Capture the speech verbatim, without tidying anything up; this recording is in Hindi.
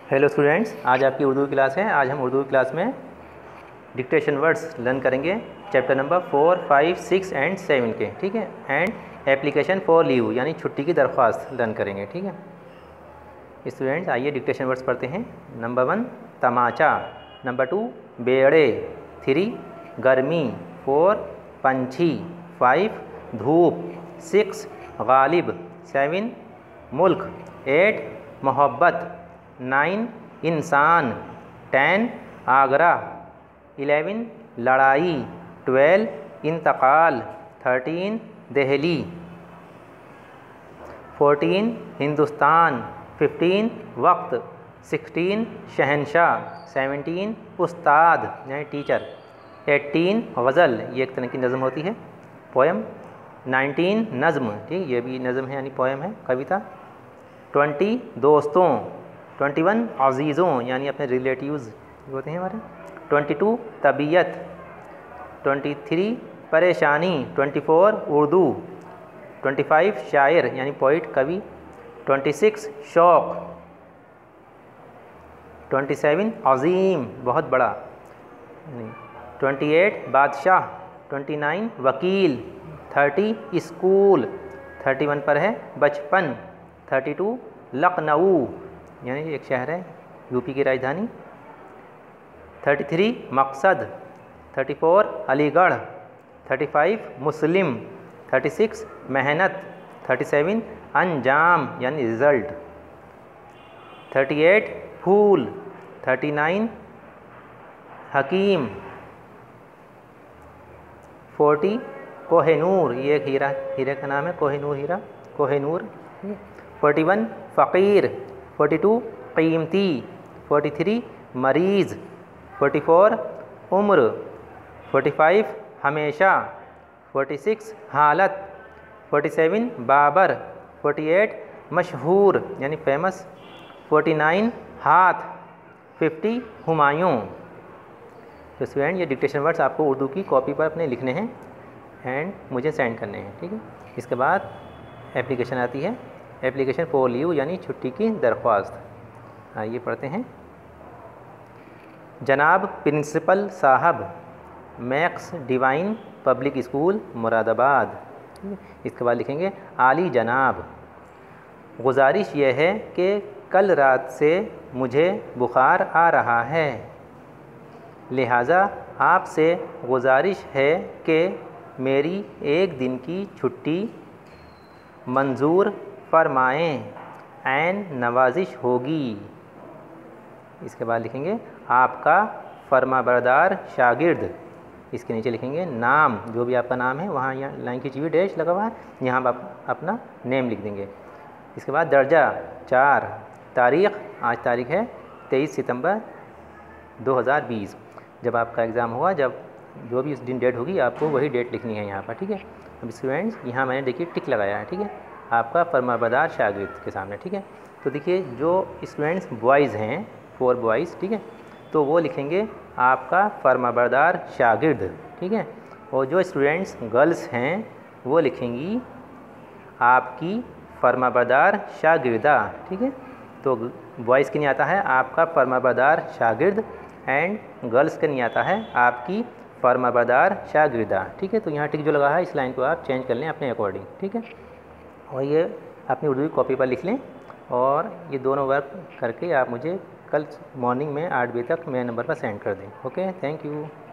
हेलो स्टूडेंट्स, आज आपकी उर्दू की क्लास है। आज हम उर्दू की क्लास में डिक्टेशन वर्ड्स लर्न करेंगे, chapter number four five six and seven के, ठीक है। एंड एप्लीकेशन फॉर लीव यानी छुट्टी की दरख्वास्त लर्न करेंगे, ठीक है। स्टूडेंट्स आइए डिक्टेशन वर्ड्स पढ़ते हैं। नंबर वन तमाचा, नंबर टू बेड़े, थ्री गर्मी, फोर पंछी, फाइव धूप, सिक्स गालिब, सेवन मुल्क, एट मोहब्बत, नाइन इंसान, टेन आगरा, इलेवन लड़ाई, ट्वेल्व इंतकाल, thirteen Delhi, fourteen Hindustan, fifteen वक्त, सिक्सटीन शहनशाह, सेवनटीन उस्ताद यानी टीचर, एटीन गज़ल, ये एक तरह की नज़म होती है, पोएम, नाइनटीन नज़म, ठीक, ये भी नज़म है यानी पोएम है, कविता, ट्वेंटी दोस्तों, ट्वेंटी वन अजीज़ों यानी अपने रिलेटिव्स होते हैं हमारे, ट्वेंटी टू तबीयत, ट्वेंटी थ्री परेशानी, twenty four Urdu, twenty five शायर यानी पोइट कवि, ट्वेंटी सिक्स शौक़, ट्वेंटी सेवन अजीम बहुत बड़ा, ट्वेंटी एट बादशाह, ट्वेंटी नाइन वकील, थर्टी स्कूल, थर्टी वन पर है बचपन, थर्टी टू लखनऊ यानी एक शहर है यूपी की राजधानी, थर्टी थ्री मकसद, thirty four Aligarh, thirty five मुस्लिम, थर्टी सिक्स मेहनत, थर्टी सेवन अंजाम यानी रिज़ल्ट, थर्टी एट फूल, थर्टी नाइन हकीम, फोर्टी कोहिनूर, ये एक हीरा हीरे का नाम है, कोहिनूर हीरा, कोहिनूर, फोर्टी वन फ़कीर, फोर्टी टू कीमती, फोर्टी थ्री मरीज़, फोर्टी फोर उम्र, फोर्टी फाइव हमेशा, फोर्टी सिक्स हालत, forty seven Babur, forty eight मशहूर यानी फेमस, फोर्टी नाइन हाथ, फिफ्टी हुमायूं। तो स्टूडेंट ये डिक्टेशन वर्ड्स आपको उर्दू की कॉपी पर अपने लिखने हैं एंड मुझे सेंड करने हैं, ठीक है। इसके बाद एप्लीकेशन आती है, एप्लीकेशन फॉर लीव यानी छुट्टी की दरख्वास्त। आइए पढ़ते हैं। जनाब प्रिंसिपल साहब, Max Divine public school Moradabad. इसके बाद लिखेंगे आली जनाब, गुजारिश यह है कि कल रात से मुझे बुखार आ रहा है, लिहाजा आपसे गुजारिश है कि मेरी एक दिन की छुट्टी मंजूर फरमाएं, ऐन नवाजिश होगी। इसके बाद लिखेंगे आपका फरमाबरदार शागिर्द, इसके नीचे लिखेंगे नाम, जो भी आपका नाम है वहाँ यहाँ लाइन खींची हुई डैश लगा हुआ है, यहाँ आप अपना नेम लिख देंगे। इसके बाद दर्जा चार, तारीख़, आज तारीख़ है तेईस सितंबर दो हज़ार बीस, जब आपका एग्ज़ाम होगा, जब जो भी उस दिन डेट होगी आपको वही डेट लिखनी है यहाँ पर, ठीक है। अब स्टूडेंट्स यहाँ मैंने देखिए टिक लगाया है, ठीक है, आपका फरमाबरदार शागिर्द के सामने, ठीक है। तो देखिए जो स्टूडेंट्स बॉयज़ हैं, फोर बॉयज़, ठीक है, तो वो लिखेंगे आपका फरमाबरदार शागिर्द, ठीक है। और जो स्टूडेंट्स गर्ल्स हैं वो लिखेंगी आपकी फरमाबरदार शागिर्दा, ठीक है। तो बॉयज़ के नहीं आता है आपका फरमाबरदार शागिर्द एंड गर्ल्स के नहीं आता है आपकी फरमाबरदार शागिर्दा, ठीक है। तो यहाँ टिक जो लगा है इस लाइन को आप चेंज कर लें अपने अकॉर्डिंग, ठीक है। और ये अपनी उर्दू की कॉपी पर लिख लें और ये दोनों वर्क करके आप मुझे कल मॉर्निंग में आठ बजे तक मेरे नंबर पर सेंड कर दें। Okay, thank you.